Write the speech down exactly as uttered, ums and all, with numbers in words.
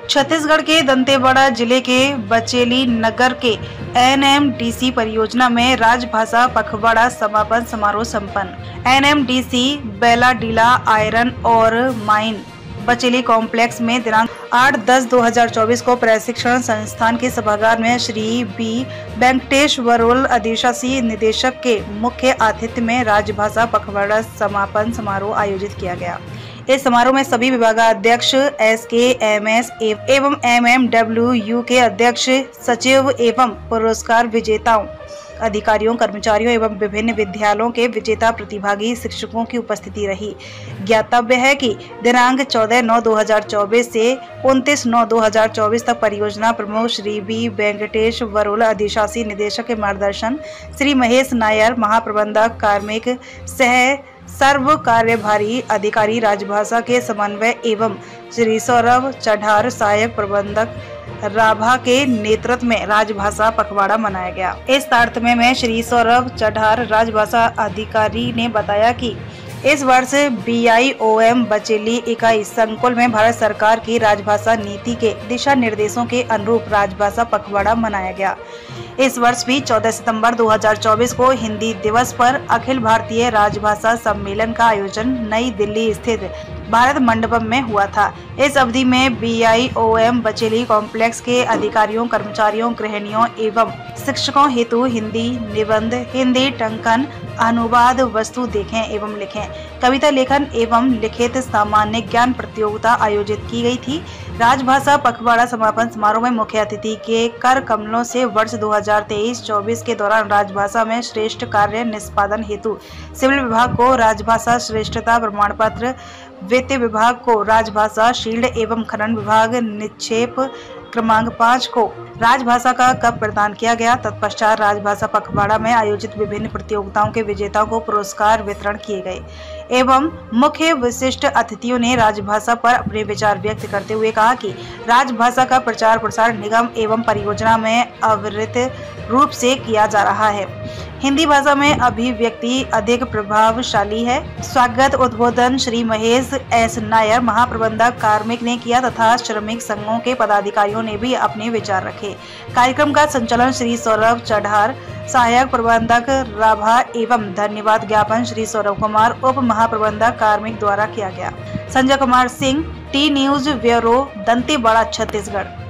छत्तीसगढ़ के दंतेवाड़ा जिले के बचेली नगर के एन एम डी सी परियोजना में राजभाषा पखवाड़ा समापन समारोह संपन्न। N M D C Bailadila iron और माइन बचेली कॉम्प्लेक्स में दिनांक आठ दस दो हजार चौबीस को प्रशिक्षण संस्थान के सभागार में श्री बी वेंकटेश्वरोल अधिशासी निदेशक के मुख्य आतिथ्य में राजभाषा पखवाड़ा समापन समारोह आयोजित किया गया। इस समारोह में सभी विभागाध्यक्ष, एस के एम एस एवं एम एम डब्ल्यू यू के अध्यक्ष, सचिव एवं पुरस्कार विजेताओं, अधिकारियों, कर्मचारियों एवं विभिन्न विद्यालयों के विजेता प्रतिभागी शिक्षकों की उपस्थिति रही। ज्ञातव्य है कि दिनांक चौदह नौ दो हजार चौबीस से उनतीस नौ दो हजार चौबीस तक परियोजना प्रमुख श्री बी वेंकटेश्वरोल अधिशासी निदेशक के मार्गदर्शन, श्री महेश नायर महाप्रबंधक कार्मिक सह सर्व कार्यभारी अधिकारी राजभाषा के समन्वय एवं श्री सौरभ चढ़ार सहायक प्रबंधक राभा के नेतृत्व में राजभाषा पखवाड़ा मनाया गया। इस तारतम्य में श्री सौरभ चढ़ार राजभाषा अधिकारी ने बताया कि इस वर्ष B I O M Bacheli इकाई संकुल में भारत सरकार की राजभाषा नीति के दिशा निर्देशों के अनुरूप राजभाषा पखवाड़ा मनाया गया। इस वर्ष भी चौदह सितंबर दो हजार चौबीस को हिंदी दिवस पर अखिल भारतीय राजभाषा सम्मेलन का आयोजन नई दिल्ली स्थित भारत मंडपम में हुआ था। इस अवधि में B I O M Bacheli complex के अधिकारियों, कर्मचारियों, गृहिणियों एवं शिक्षकों हेतु हिंदी निबंध, हिंदी टंकन, अनुवाद, वस्तु देखें एवं लिखें, कविता लेखन एवं लिखित सामान्य ज्ञान प्रतियोगिता आयोजित की गई थी। राजभाषा पखवाड़ा समापन समारोह में मुख्य अतिथि के कर कमलों से वर्ष दो हजार तेईस चौबीस के दौरान राजभाषा में श्रेष्ठ कार्य निष्पादन हेतु सिविल विभाग को राजभाषा श्रेष्ठता प्रमाण पत्र, वित्त विभाग को राजभाषा शील्ड एवं खनन विभाग निक्षेप क्रमांक पाँच को राजभाषा का कप प्रदान किया गया। तत्पश्चात राजभाषा पखवाड़ा में आयोजित विभिन्न प्रतियोगिताओं के विजेताओं को पुरस्कार वितरण किए गए एवं मुख्य विशिष्ट अतिथियों ने राजभाषा पर अपने विचार व्यक्त करते हुए कहा कि राजभाषा का प्रचार प्रसार निगम एवं परियोजना में अविरत रूप से किया जा रहा है। हिंदी भाषा में अभिव्यक्ति अधिक प्रभावशाली है। स्वागत उद्बोधन श्री महेश एस नायर महाप्रबंधक कार्मिक ने किया तथा श्रमिक संघों के पदाधिकारियों ने भी अपने विचार रखे। कार्यक्रम का संचालन श्री सौरभ चढ़ार सहायक प्रबंधक राभा एवं धन्यवाद ज्ञापन श्री सौरभ कुमार उप महाप्रबंधक कार्मिक द्वारा किया गया। Sanjay Kumar Singh, T news bureau, Dantewada, Chhattisgarh.